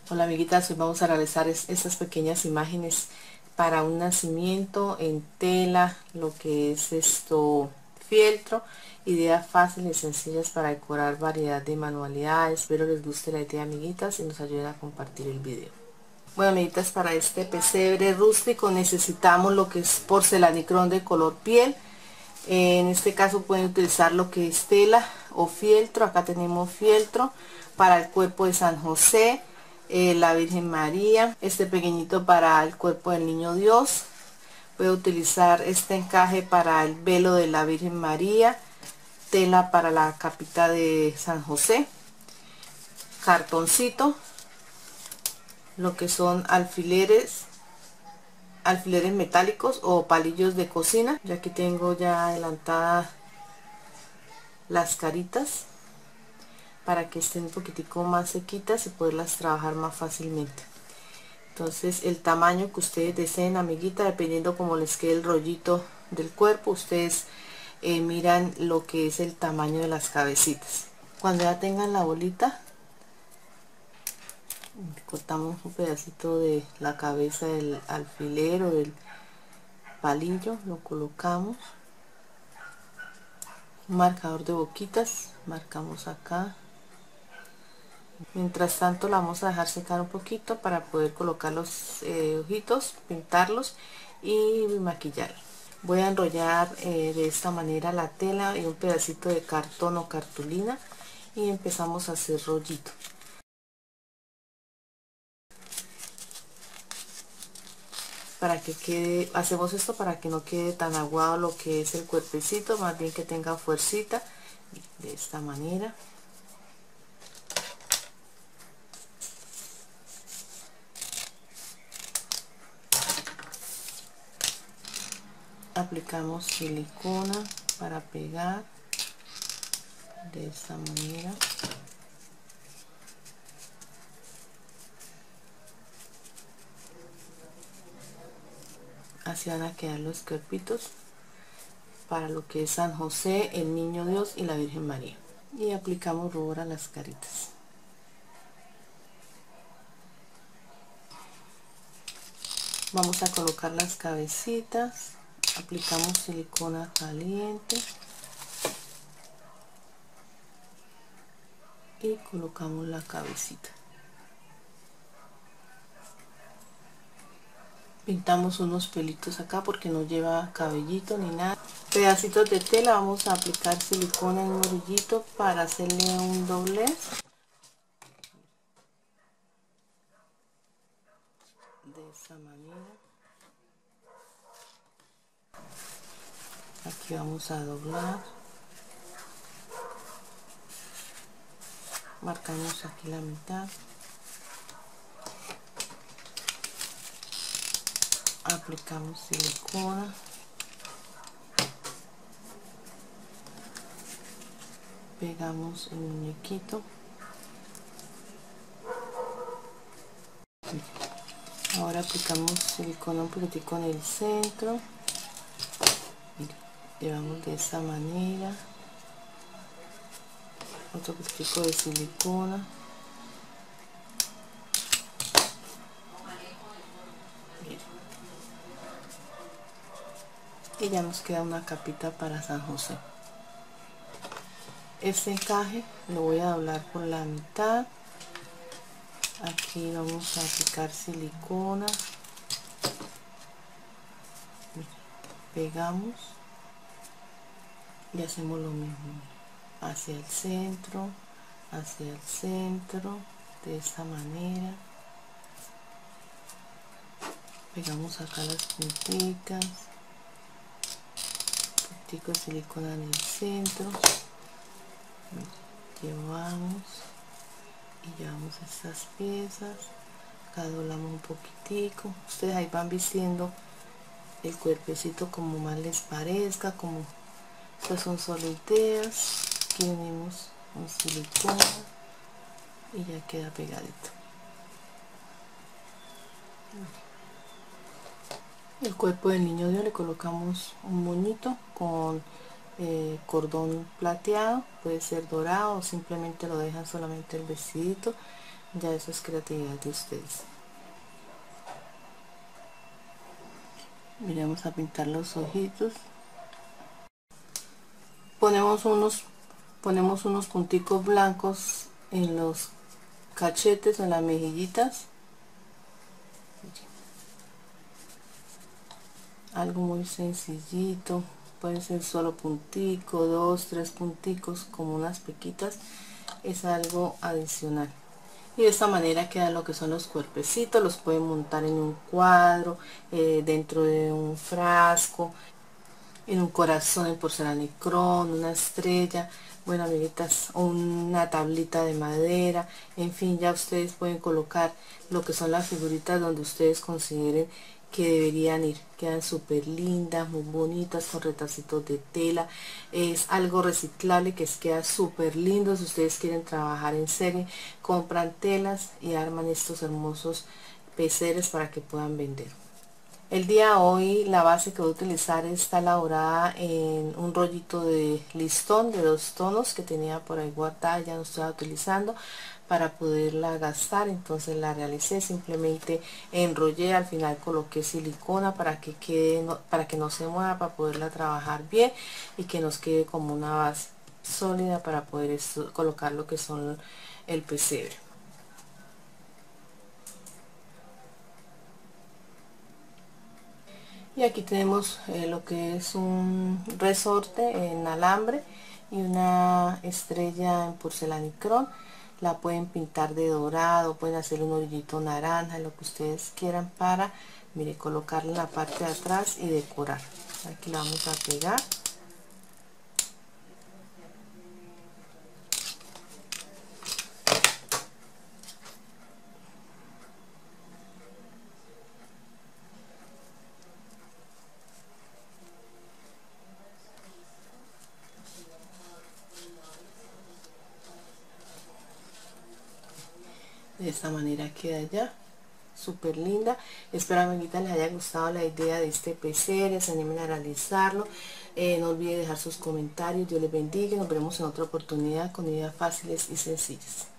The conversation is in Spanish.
Hola amiguitas, hoy vamos a realizar estas pequeñas imágenes para un nacimiento en tela, lo que es fieltro, ideas fáciles y sencillas para decorar variedad de manualidades. Espero les guste la idea, amiguitas, y nos ayuden a compartir el video. Bueno, amiguitas, para este pesebre rústico necesitamos lo que es porcelanicrón de color piel. En este caso pueden utilizar lo que es tela o fieltro. Acá tenemos fieltro para el cuerpo de San José, la Virgen María, este pequeñito para el cuerpo del Niño Dios. Puede utilizar este encaje para el velo de la Virgen María, tela para la capita de San José, cartoncito, lo que son alfileres metálicos o palillos de cocina. Ya aquí tengo ya adelantadas las caritas para que estén un poquitico más sequitas y poderlas trabajar más fácilmente. Entonces el tamaño que ustedes deseen, amiguita, dependiendo como les quede el rollito del cuerpo, ustedes miran lo que es el tamaño de las cabecitas. Cuando ya tengan la bolita, cortamos un pedacito de la cabeza del alfiler o del palillo, lo colocamos. Un marcador de boquitas, marcamos acá. Mientras tanto la vamos a dejar secar un poquito para poder colocar los ojitos, pintarlos y maquillar. Voy a enrollar de esta manera la tela y un pedacito de cartón o cartulina y empezamos a hacer rollito. Para que quede, hacemos esto para que no quede tan aguado lo que es el cuerpecito, más bien que tenga fuercita, de esta manera. Aplicamos silicona para pegar de esta manera. Así van a quedar los cuerpitos para lo que es San José, el Niño Dios y la Virgen María. Y aplicamos rubor a las caritas. Vamos a colocar las cabecitas, aplicamos silicona caliente y colocamos la cabecita. Pintamos unos pelitos acá porque no lleva cabellito ni nada. Pedacitos de tela, vamos a aplicar silicona en un orillito para hacerle un doblez. De esta manera. Aquí vamos a doblar. Marcamos aquí la mitad. Aplicamos silicona. Pegamos el muñequito. Ahora aplicamos silicona un poquitico en el centro. Llevamos de esta manera. Otro poquitico de silicona. Y ya nos queda una capita para San José. Este encaje lo voy a doblar por la mitad. Aquí vamos a aplicar silicona. Pegamos y hacemos lo mismo hacia el centro, de esta manera. Pegamos acá las punticas, puntico de silicona en el centro, llevamos y llevamos estas piezas, acá doblamos un poquitico. Ustedes ahí van vistiendo el cuerpecito como más les parezca, como estas son solo ideas. Aquí venimos con silicona y ya queda pegadito. El cuerpo del Niño Dios le colocamos un moñito con cordón plateado, puede ser dorado o simplemente lo dejan solamente el vestidito. Ya eso es creatividad de ustedes. Miremos a pintar los ojitos. Ponemos unos punticos blancos en los cachetes, en las mejillitas. Algo muy sencillito, puede ser solo puntico, 2, 3 punticos, como unas pequitas, es algo adicional. Y de esta manera quedan lo que son los cuerpecitos, los pueden montar en un cuadro, dentro de un frasco, en un corazón en porcelanicrón, una estrella, bueno amiguitas, una tablita de madera, en fin, ya ustedes pueden colocar lo que son las figuritas donde ustedes consideren que deberían ir. Quedan súper lindas, muy bonitas, con retacitos de tela. Es algo reciclable que queda súper lindo. Si ustedes quieren trabajar en serie, compran telas y arman estos hermosos peseres para que puedan vender. El día de hoy la base que voy a utilizar está elaborada en un rollito de listón de 2 tonos que tenía por ahí guardada, ya no estoy utilizando para poderla gastar, entonces la realicé, simplemente enrollé, al final coloqué silicona para que quede, para que no se mueva, para poderla trabajar bien y que nos quede como una base sólida para poder colocar lo que son el pesebre. Y aquí tenemos lo que es un resorte en alambre y una estrella en porcelanicrón. La pueden pintar de dorado, pueden hacer un orillito naranja, lo que ustedes quieran para, mire, colocarla en la parte de atrás y decorar. Aquí la vamos a pegar. De esta manera queda ya súper linda. Espero, amiguitas, les haya gustado la idea de este pesebre, se animen a realizarlo. No olviden dejar sus comentarios. Dios les bendiga y nos vemos en otra oportunidad con ideas fáciles y sencillas.